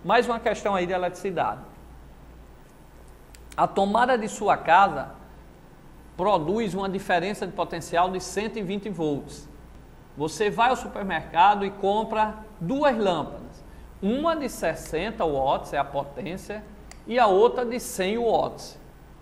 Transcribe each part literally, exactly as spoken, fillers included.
mais uma questão aí de eletricidade. A tomada de sua casa produz uma diferença de potencial de cento e vinte volts. Você vai ao supermercado e compra duas lâmpadas. Uma de sessenta watts, é a potência, e a outra de cem watts.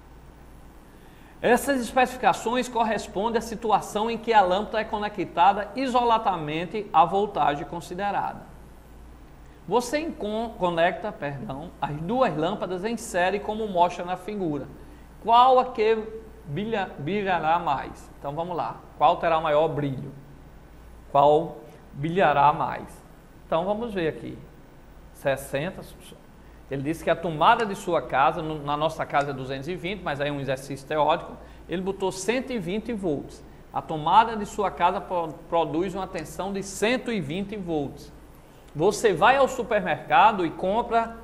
Essas especificações correspondem à situação em que a lâmpada é conectada isoladamente à voltagem considerada. Você conecta, perdão, as duas lâmpadas em série como mostra na figura. Qual a que brilha, brilhará mais? Então vamos lá. Qual terá maior brilho? Qual brilhará mais? Então vamos ver aqui. sessenta. Ele disse que a tomada de sua casa, no, na nossa casa é duzentos e vinte, mas aí é um exercício teórico, ele botou cento e vinte volts. A tomada de sua casa pro, produz uma tensão de cento e vinte volts. Você vai ao supermercado e compra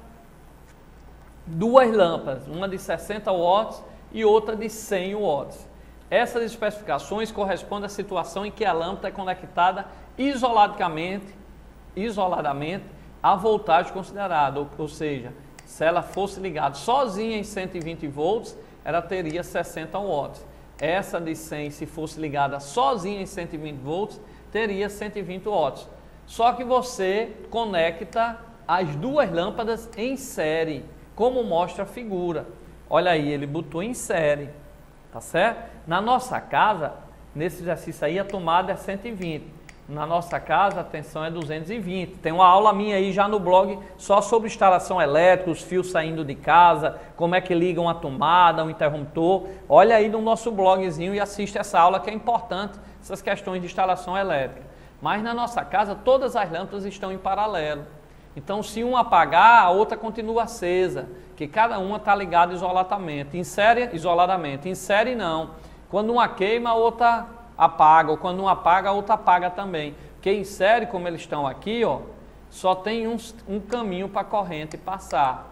duas lâmpadas, uma de sessenta watts e outra de cem watts. Essas especificações correspondem à situação em que a lâmpada é conectada isoladamente, isoladamente à voltagem considerada, ou, ou seja, se ela fosse ligada sozinha em cento e vinte volts, ela teria sessenta watts. Essa de cem, se fosse ligada sozinha em cento e vinte volts, teria cento e vinte watts. Só que você conecta as duas lâmpadas em série, como mostra a figura. Olha aí, ele botou em série, tá certo? Na nossa casa, nesse exercício aí, a tomada é cento e vinte. Na nossa casa, a tensão é duzentos e vinte. Tem uma aula minha aí já no blog só sobre instalação elétrica, os fios saindo de casa, como é que liga uma tomada, um interruptor. Olha aí no nosso blogzinho e assiste essa aula que é importante, essas questões de instalação elétrica. Mas na nossa casa, todas as lâmpadas estão em paralelo. Então, se uma apagar, a outra continua acesa, que cada uma está ligada isoladamente. Em série, isoladamente. Em série, não. Quando uma queima, a outra apaga, ou quando uma apaga, a outra apaga também. Porque em série, como eles estão aqui, ó, só tem um, um caminho para a corrente passar,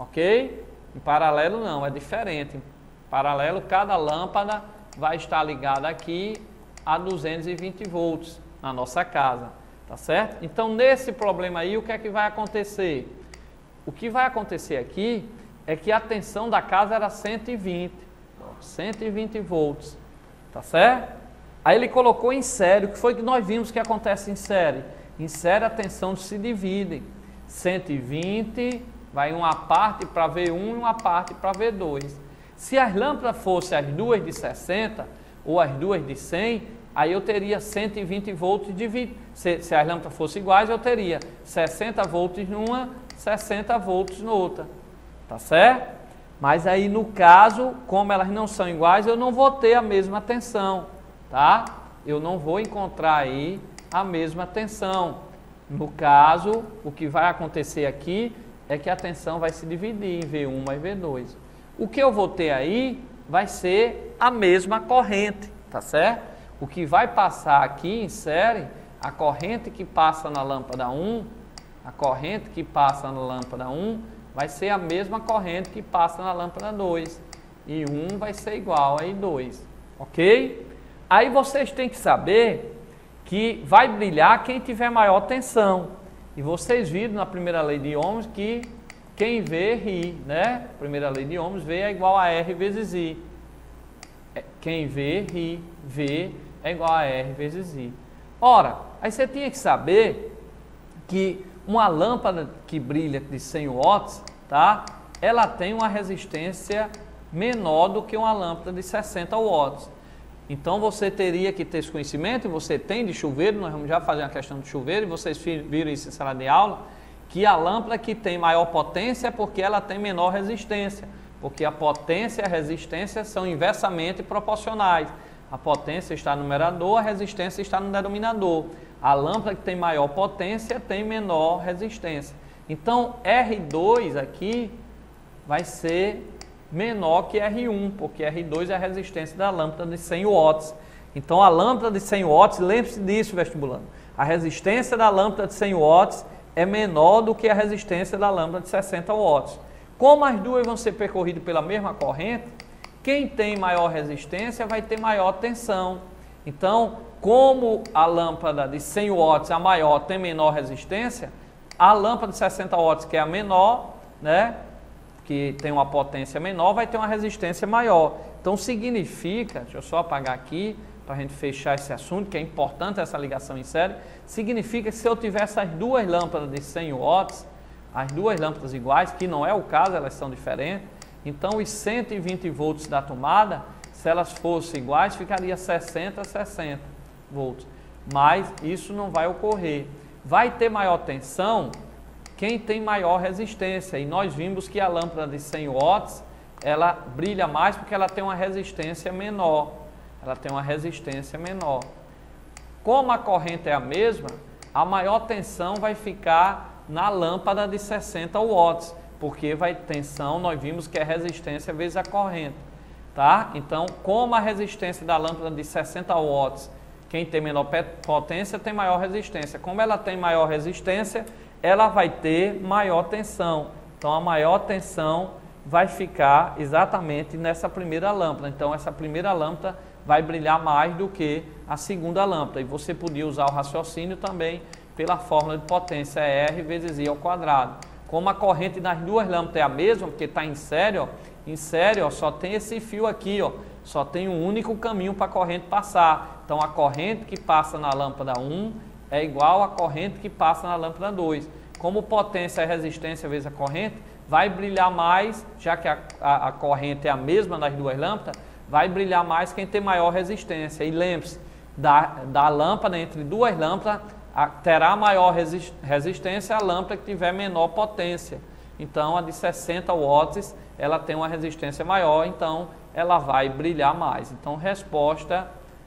ok? Em paralelo não, é diferente. Em paralelo, cada lâmpada vai estar ligada aqui a duzentos e vinte volts na nossa casa, tá certo? Então, nesse problema aí, o que é que vai acontecer? O que vai acontecer aqui é que a tensão da casa era cento e vinte, cento e vinte volts, tá certo? Aí ele colocou em série. O que foi que nós vimos que acontece em série? Em série a tensão se divide. cento e vinte vai uma parte para V um e uma parte para V dois. Se as lâmpadas fossem as duas de sessenta ou as duas de cem, aí eu teria cento e vinte volts dividido. Se, se as lâmpadas fossem iguais, eu teria sessenta volts numa, sessenta volts noutra. Tá certo? Mas aí no caso, como elas não são iguais, eu não vou ter a mesma tensão. Tá? Eu não vou encontrar aí a mesma tensão. No caso, o que vai acontecer aqui é que a tensão vai se dividir em V um e V dois. O que eu vou ter aí vai ser a mesma corrente, tá certo? O que vai passar aqui em série, a corrente que passa na lâmpada um, a corrente que passa na lâmpada um, vai ser a mesma corrente que passa na lâmpada dois. E um vai ser igual a I dois, ok? Aí vocês têm que saber que vai brilhar quem tiver maior tensão. E vocês viram na primeira lei de Ohms que quem vê, ri, né? Primeira lei de Ohms, V é igual a R vezes I. Quem vê, ri. V é igual a R vezes I. Ora, aí você tinha que saber que uma lâmpada que brilha de cem watts, tá? Ela tem uma resistência menor do que uma lâmpada de sessenta watts. Então, você teria que ter esse conhecimento, e você tem de chuveiro, nós vamos já fazer uma questão de chuveiro, e vocês viram isso em sala de aula, que a lâmpada que tem maior potência é porque ela tem menor resistência, porque a potência e a resistência são inversamente proporcionais. A potência está no numerador, a resistência está no denominador. A lâmpada que tem maior potência tem menor resistência. Então, R dois aqui vai ser menor que R um, porque R dois é a resistência da lâmpada de cem watts. Então, a lâmpada de cem watts, lembre-se disso, vestibulando, a resistência da lâmpada de cem watts é menor do que a resistência da lâmpada de sessenta watts. Como as duas vão ser percorridas pela mesma corrente, quem tem maior resistência vai ter maior tensão. Então, como a lâmpada de cem watts, a maior, tem menor resistência, A lâmpada de sessenta watts, que é a menor, né, que tem uma potência menor, vai ter uma resistência maior. Então significa, deixa eu só apagar aqui, para a gente fechar esse assunto, que é importante essa ligação em série, significa que se eu tivesse as duas lâmpadas de cem watts, as duas lâmpadas iguais, que não é o caso, elas são diferentes, então os cento e vinte volts da tomada, se elas fossem iguais, ficaria sessenta a sessenta volts. Mas isso não vai ocorrer. Vai ter maior tensão quem tem maior resistência. E nós vimos que a lâmpada de cem watts, ela brilha mais porque ela tem uma resistência menor. Ela tem uma resistência menor. Como a corrente é a mesma, a maior tensão vai ficar na lâmpada de sessenta watts, porque vai tensão, nós vimos que é resistência vezes a corrente, tá? Então, como a resistência da lâmpada de sessenta watts, quem tem menor potência tem maior resistência. Como ela tem maior resistência, ela vai ter maior tensão. Então, a maior tensão vai ficar exatamente nessa primeira lâmpada. Então, essa primeira lâmpada vai brilhar mais do que a segunda lâmpada. E você podia usar o raciocínio também pela fórmula de potência R vezes I ao quadrado. Como a corrente das duas lâmpadas é a mesma, porque está em série, ó, em série ó, só tem esse fio aqui, ó, só tem um único caminho para a corrente passar. Então, a corrente que passa na lâmpada um é igual à corrente que passa na lâmpada dois. Como potência é resistência vezes a corrente, vai brilhar mais, já que a, a, a corrente é a mesma nas duas lâmpadas, vai brilhar mais quem tem maior resistência. E lembre-se, da, da lâmpada, entre duas lâmpadas, a, terá maior resist, resistência a lâmpada que tiver menor potência. Então, a de sessenta watts, ela tem uma resistência maior, então ela vai brilhar mais. Então, resposta,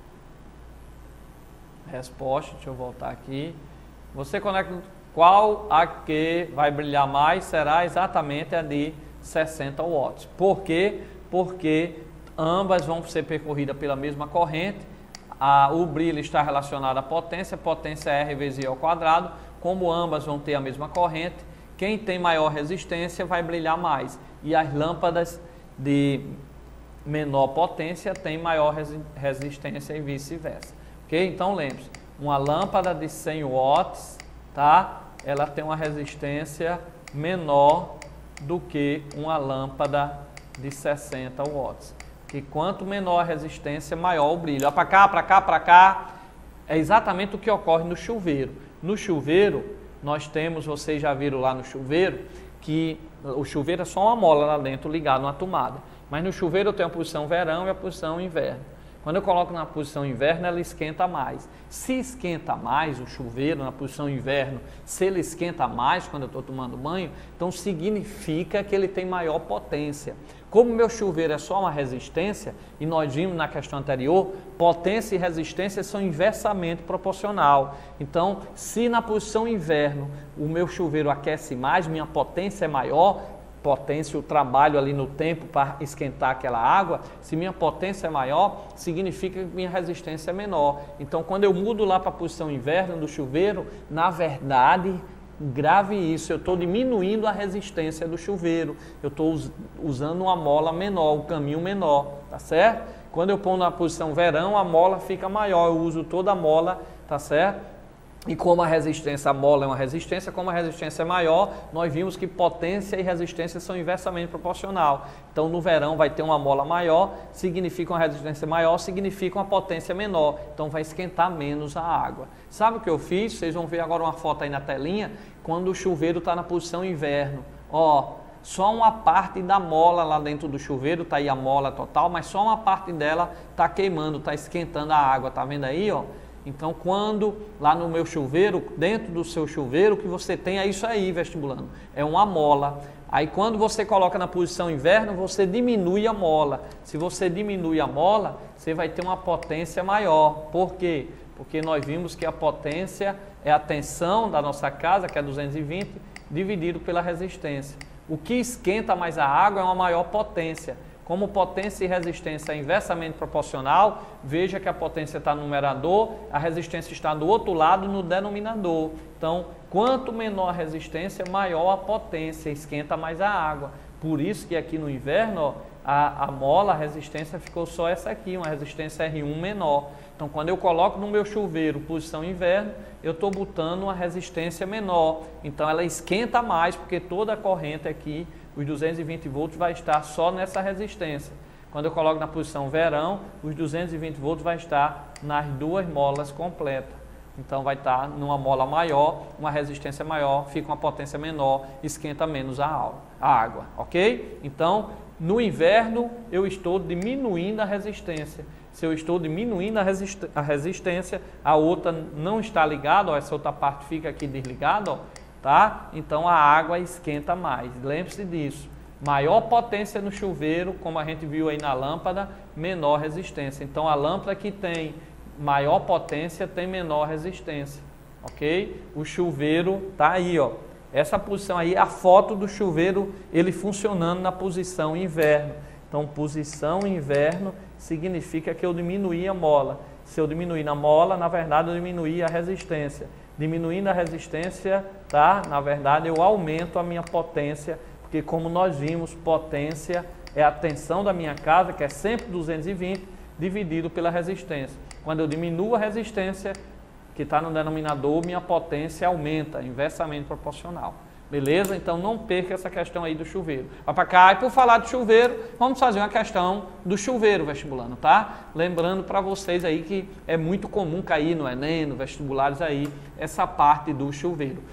resposta, deixa eu voltar aqui. Você conecta qual a que vai brilhar mais, será exatamente a de sessenta watts. Por quê? Porque ambas vão ser percorridas pela mesma corrente, a, o brilho está relacionado à potência, potência R vezes I ao quadrado, como ambas vão ter a mesma corrente, quem tem maior resistência vai brilhar mais, e as lâmpadas de menor potência têm maior resi resistência e vice-versa. Ok? Então lembre-se, uma lâmpada de cem watts, tá? Ela tem uma resistência menor do que uma lâmpada de sessenta watts. Que quanto menor a resistência, maior o brilho. Para cá, para cá, para cá, é exatamente o que ocorre no chuveiro. No chuveiro, nós temos, vocês já viram lá no chuveiro, que o chuveiro é só uma mola lá dentro ligada numa tomada. Mas no chuveiro eu tenho a posição verão e a posição inverno. Quando eu coloco na posição inverno, ela esquenta mais. Se esquenta mais o chuveiro na posição inverno, se ele esquenta mais quando eu estou tomando banho, então significa que ele tem maior potência. Como o meu chuveiro é só uma resistência, e nós vimos na questão anterior, potência e resistência são inversamente proporcional. Então, se na posição inverno o meu chuveiro aquece mais, minha potência é maior, potência, o trabalho ali no tempo para esquentar aquela água, se minha potência é maior, significa que minha resistência é menor. Então, quando eu mudo lá para a posição inverno do chuveiro, na verdade, grave isso, eu estou diminuindo a resistência do chuveiro, eu estou usando uma mola menor, um caminho menor, tá certo? Quando eu ponho na posição verão, a mola fica maior, eu uso toda a mola, tá certo? E como a resistência, a mola é uma resistência, como a resistência é maior, nós vimos que potência e resistência são inversamente proporcional. Então, no verão vai ter uma mola maior, significa uma resistência maior, significa uma potência menor. Então, vai esquentar menos a água. Sabe o que eu fiz? Vocês vão ver agora uma foto aí na telinha, quando o chuveiro está na posição inverno. Ó, só uma parte da mola lá dentro do chuveiro, está aí a mola total, mas só uma parte dela está queimando, está esquentando a água. Tá vendo aí, ó? Então, quando lá no meu chuveiro, dentro do seu chuveiro, o que você tem é isso aí, vestibulando, é uma mola. Aí, quando você coloca na posição inverno, você diminui a mola. Se você diminui a mola, você vai ter uma potência maior. Por quê? Porque nós vimos que a potência é a tensão da nossa casa, que é duzentos e vinte, dividido pela resistência. O que esquenta mais a água é uma maior potência. Como potência e resistência é inversamente proporcional, veja que a potência está no numerador, a resistência está do outro lado no denominador. Então, quanto menor a resistência, maior a potência, esquenta mais a água. Por isso que aqui no inverno, ó, a, a mola, a resistência ficou só essa aqui, uma resistência R um menor. Então, quando eu coloco no meu chuveiro posição inverno, eu estou botando uma resistência menor. Então, ela esquenta mais, porque toda a corrente aqui, os duzentos e vinte volts, vai estar só nessa resistência. Quando eu coloco na posição verão, os duzentos e vinte volts vai estar nas duas molas completas. Então, vai estar numa mola maior, uma resistência maior, fica uma potência menor, esquenta menos a água, ok? Então, no inverno, eu estou diminuindo a resistência. Se eu estou diminuindo a, resist a resistência, a outra não está ligada, ó, essa outra parte fica aqui desligada, ó, tá? Então, a água esquenta mais. Lembre-se disso. Maior potência no chuveiro, como a gente viu aí na lâmpada, menor resistência. Então, a lâmpada que tem maior potência tem menor resistência, ok? O chuveiro tá aí, ó. Essa posição aí, a foto do chuveiro, ele funcionando na posição inverno. Então, posição inverno significa que eu diminuí a mola. Se eu diminuir na mola, na verdade, eu diminuí a resistência. Diminuindo a resistência, tá? Na verdade, eu aumento a minha potência, porque como nós vimos, potência é a tensão da minha casa, que é sempre duzentos e vinte, dividido pela resistência. Quando eu diminuo a resistência, que está no denominador, minha potência aumenta, inversamente proporcional. Beleza? Então não perca essa questão aí do chuveiro. Vai para cá, e por falar de chuveiro, vamos fazer uma questão do chuveiro vestibulando, tá? Lembrando para vocês aí que é muito comum cair no Enem, no vestibulares aí, essa parte do chuveiro.